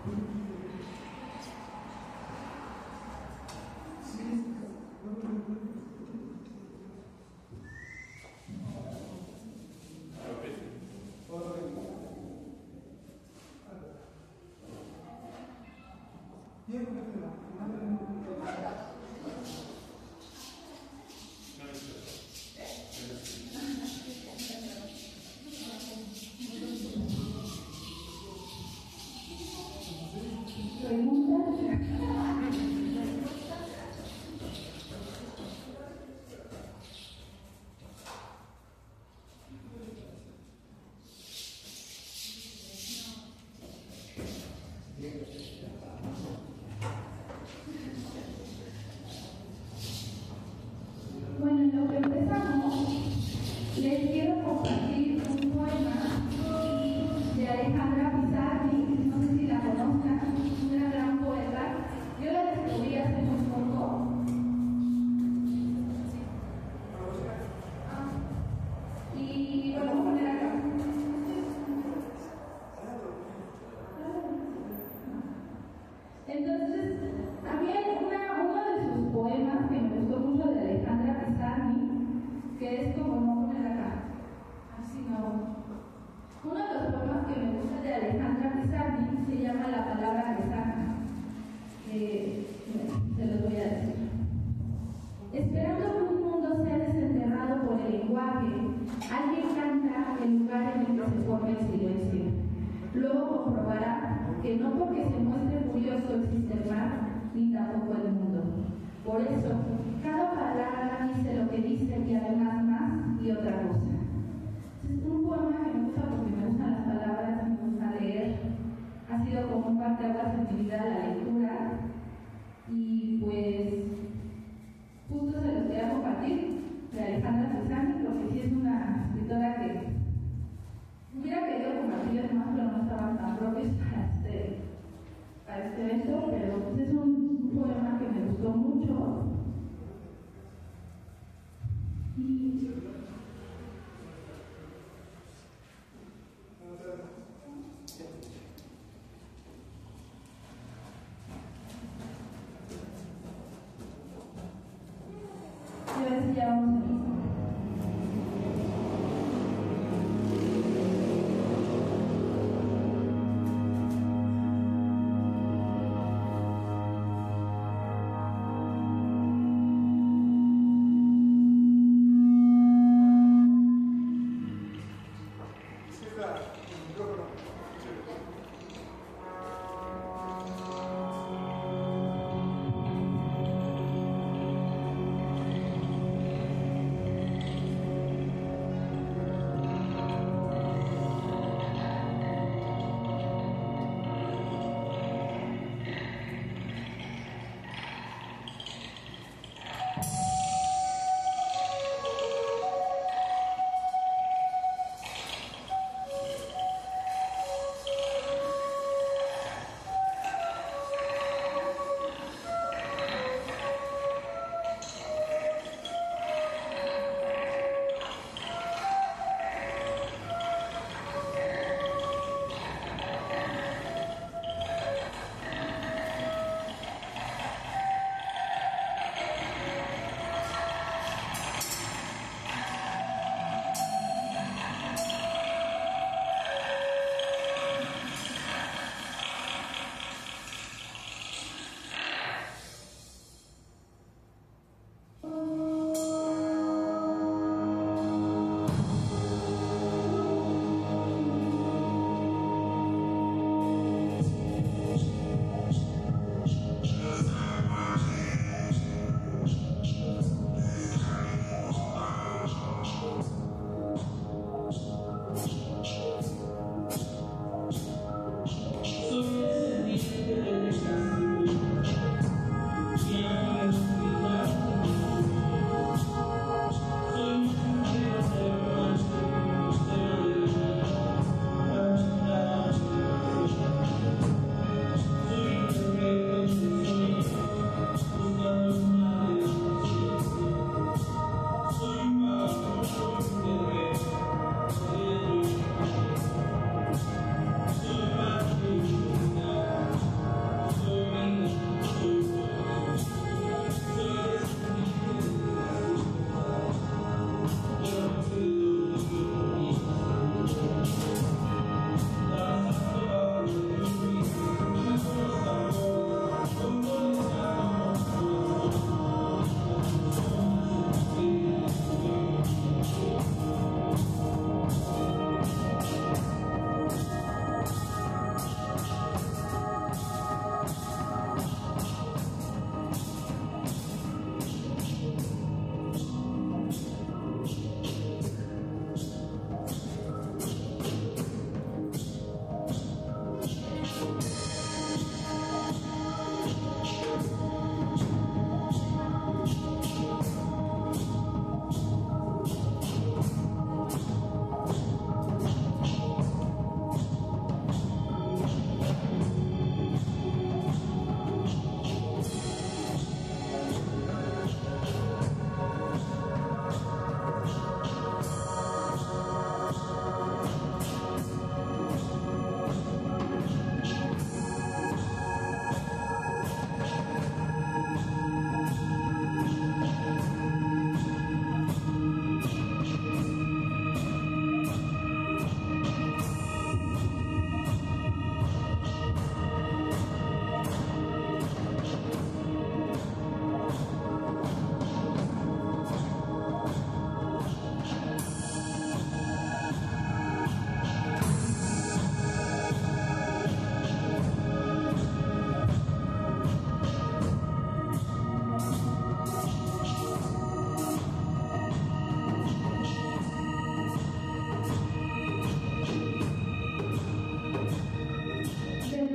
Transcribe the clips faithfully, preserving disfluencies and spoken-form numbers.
Bueno, en lo que empezamos, les quiero compartir un poema de Alejandra Pizarnik, no sé si la conozcan, una gran poeta. Yo la descubrí hace muy poco. Ah, y lo vamos a poner acá. Entonces, había una, uno de sus poemas que me gustó mucho de Alejandra Pizarnik, que es como no poner acá, así no. Uno de los poemas que me gusta de Alejandra Pizarnik se llama La palabra que sana. Eh, se los voy a decir. Esperando que un mundo sea desenterrado por el lenguaje, alguien canta el lugar en el que se forma el silencio. Luego comprobará que no porque se muestre curioso existe el mar, ni tampoco el mundo. Por eso, cada palabra dice lo que dice y además más y otra cosa. Es un poema que me gusta porque me gustan las palabras, me gusta leer. Ha sido como un parteaguas en mi vida la lectura. Y pues, justo se los voy a compartir de Alejandra Pizarnik, porque sí es una escritora que hubiera querido compartirles más, pero no estaban tan propios para este, para este evento, pero pues es un poema que me gustó mucho. Y a ver si ya vamos a ir.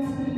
escribir